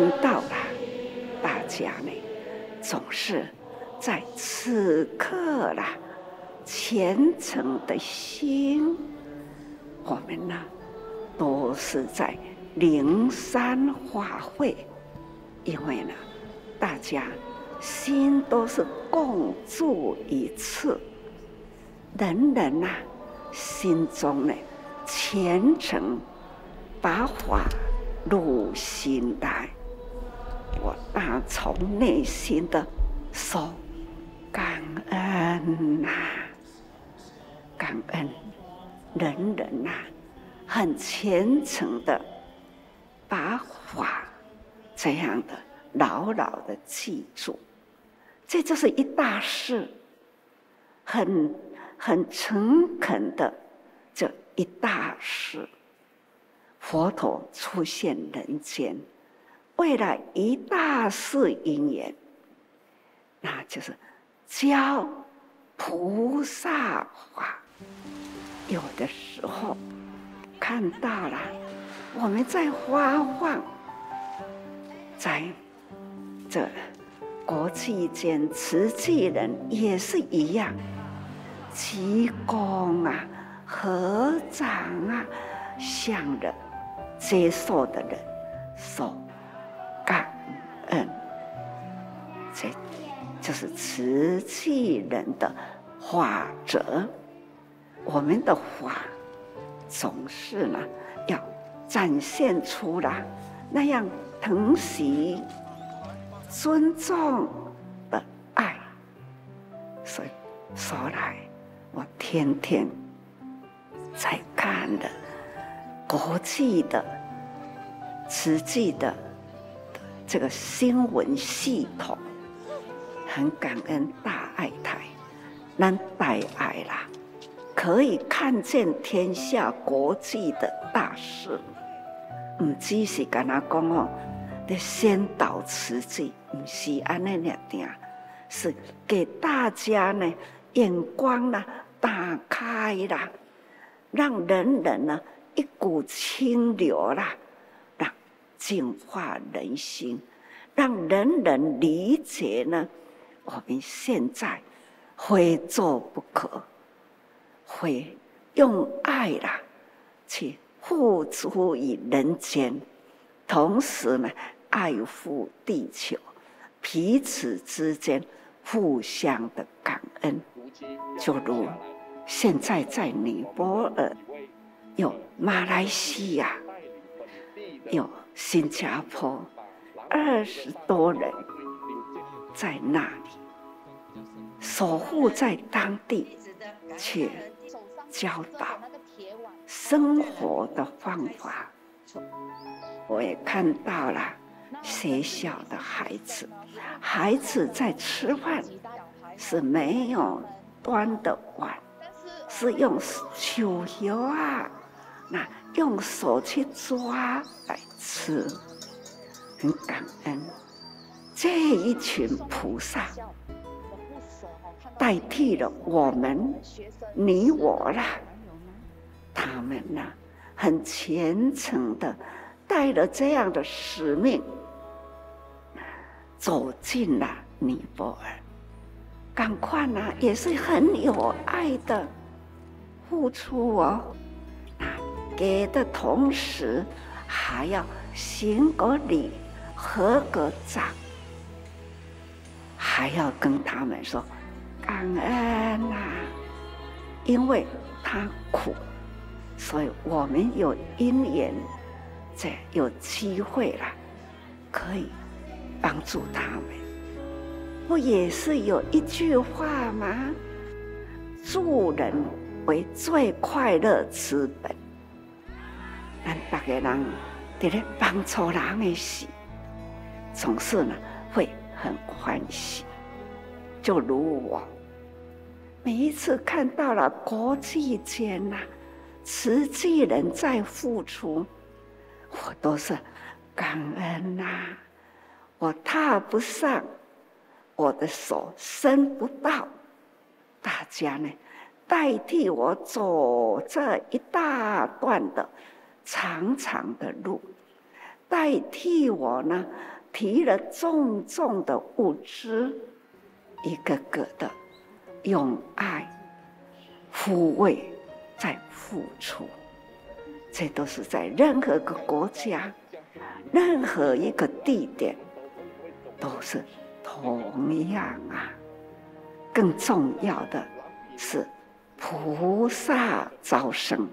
到了大家呢，总是在此刻啦，虔诚的心，我们呢都是在灵山法会，因为呢，大家心都是共住一处，人人呐、心中呢虔诚，把法入心来。我打从内心的说感恩呐、感恩人人呐、很虔诚的把法这样的牢牢的记住，这就是一大事，很诚恳的这一大事。佛陀出现人间，为了一大事因缘，那就是教菩萨法。有的时候看到了，我们在发放，在这国际间慈济人也是一样，鞠躬啊、合掌啊，向着接受的人说感恩。这就是慈济人的法则。我们的法总是呢要展现出来那样疼惜、尊重的爱。所以说来，我天天在看的国际的慈济的这个新闻系统，很感恩大爱台，咱大爱啦，可以看见天下国际的大事，唔只是跟他讲哦，的先导慈济，唔是安尼尔定，是给大家呢眼光呢打开啦，让人人呢一股清流啦，让净化人心，让人人理解呢，我们现在非做不可，会用爱啦去付出于人间，同时呢爱护地球，彼此之间互相的感恩。就如现在在尼泊尔，有马来西亚，有新加坡，20多人在那里守护在当地，去教导生活的方法。我也看到了学校的孩子，孩子在吃饭是没有端的碗，是用手油啊，那用手去抓来吃，很感恩。这一群菩萨代替了我们，你我啦，他们呢很虔诚的带了这样的使命，走进了尼泊尔。赶快呢，也是很有爱的付出哦。给的同时，还要行个礼、合个掌，还要跟他们说感恩啊，因为他苦，所以我们有因缘，这有机会了，可以帮助他们。不也是有一句话吗？助人为最快乐之本。咱大家人在咧帮助人的时，总是呢会很欢喜。就如我每一次看到了国际间呐、慈济人在付出，我都是感恩呐、我踏不上，我的手伸不到，大家呢代替我走这一大段的长长的路， 代替我呢，提了重重的物资，一个个的用爱抚慰，在付出。这都是在任何个国家、任何一个地点，都是同样啊。更重要的是菩萨招生，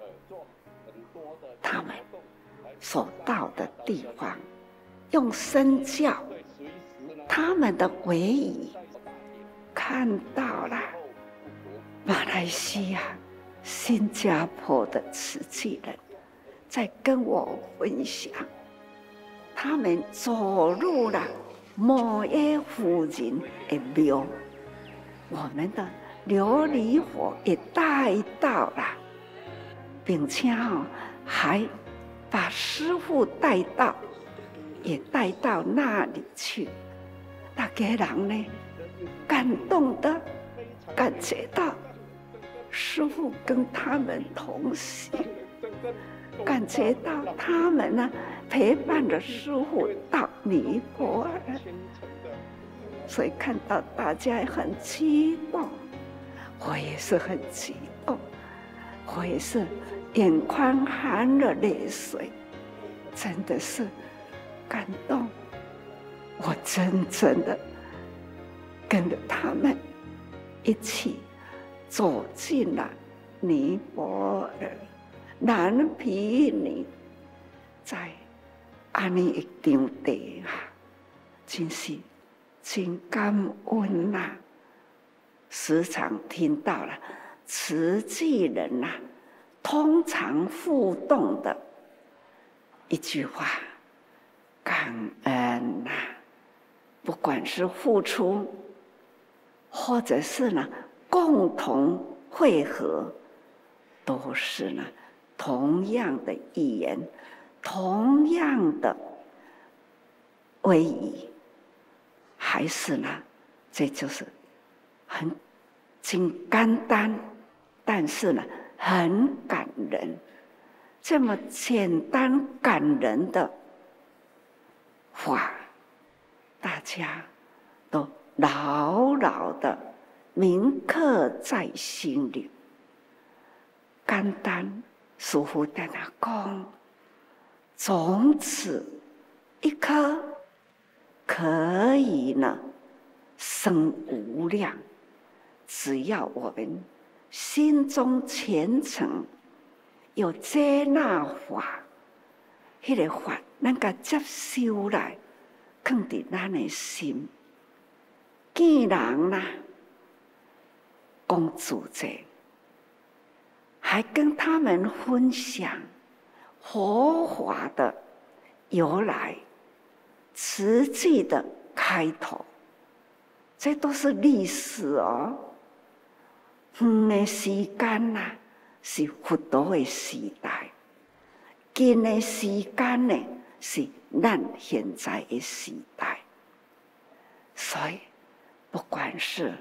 他们所到的地方，用身教，他们的唯语看到了马来西亚、新加坡的慈济人在跟我分享，他们走入了摩耶夫人的庙，我们的琉璃火也带到了，并且还把师父带到，也带到那里去。那个人呢，感动的感觉到师父跟他们同行，感觉到他们呢陪伴着师父到尼泊尔，所以看到大家很激动，我也是很激动，我也是眼眶含了泪水，真的是感动。我真正的跟着他们一起走进了尼泊尔南毗尼，在安尼一张地下，真是真感恩呐！时常听到了慈济人呐，通常互动的一句话：感恩呐！不管是付出，或者是呢共同汇合，都是呢同样的语言，同样的威仪，还是呢，这就是很简单，但是呢很感人。这么简单感人的话，大家都牢牢的铭刻在心里。简单师父在那讲，种子一颗可以呢生无量，只要我们心中虔诚，有接纳法，那个法咱甲接受来，放伫咱的心。见人啦，讲主这，还跟他们分享佛法的由来、慈济的开头，这都是历史哦。远的时间呐，是佛陀的时代；近的时间呢，是咱现在的时代。所以，不管是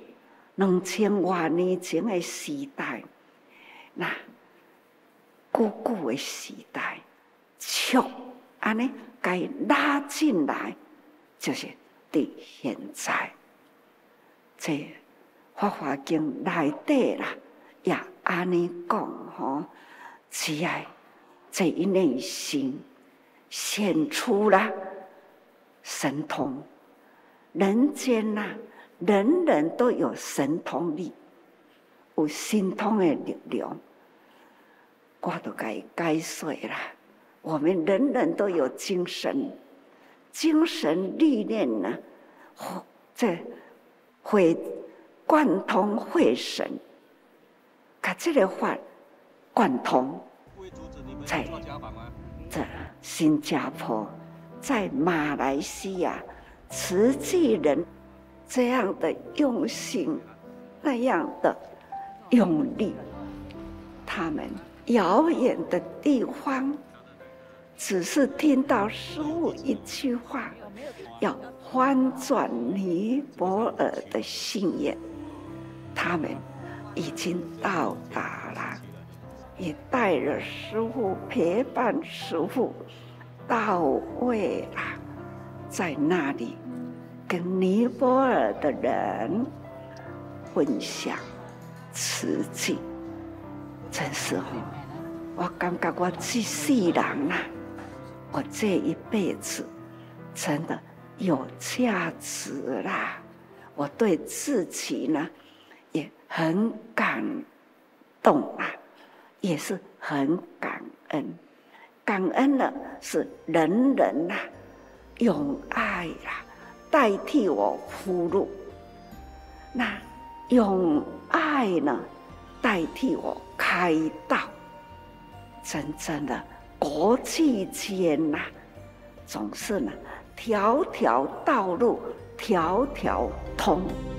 2000多年前的时代，那久久的时代，触安尼该拉进来，就是伫现在。这《法华经》内底啦，也安尼讲吼，只要在内心显出了神通。人间呐，人人都有神通力，有神通的力量。我都该解说啦。我们人人都有精神，精神力量呢，这会贯通会神，把这个法贯通，在这新加坡，在马来西亚，慈济人这样的用心，那样的用力，他们遥远的地方，只是听到师父一句话，要翻转尼泊尔的信愿，他们已经到达了，也带着师父陪伴师父到位啦，在那里跟尼泊尔的人分享慈济，真是我感觉我这世人啊，我这一辈子真的有价值啦。我对自己呢也很感动啊，也是很感恩。感恩呢是人人呐用爱啦代替我铺路，那用爱呢代替我开道。真正的国际间呐，总是呢条条道路条条通。